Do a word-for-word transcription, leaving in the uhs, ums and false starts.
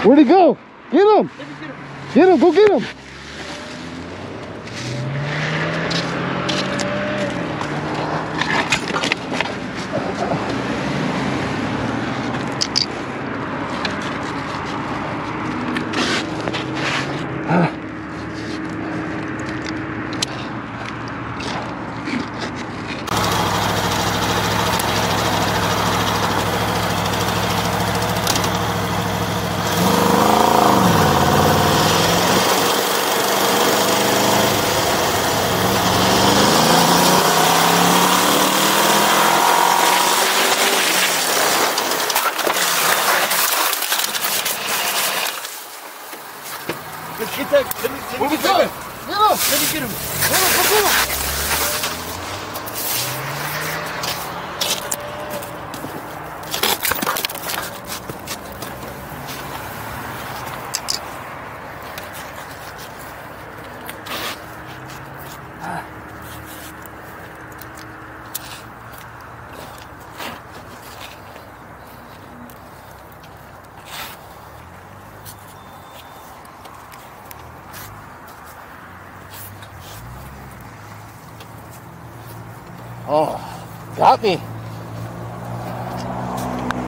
Where'd he go? Get him! Get him! Go get him! Get that. Let me, let me get that. Get him! Let me get him. Get him! Go get him! Oh, got me.